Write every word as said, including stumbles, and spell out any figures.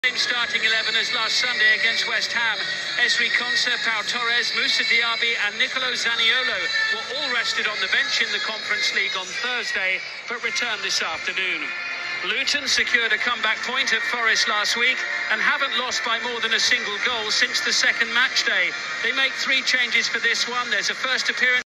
Same starting eleven as last Sunday against West Ham. Esri Konsa, Pau Torres, Moussa Diaby and Nicolo Zaniolo were all rested on the bench in the Conference League on Thursday, but returned this afternoon. Luton secured a comeback point at Forest last week and haven't lost by more than a single goal since the second match day. They make three changes for this one. There's a first appearance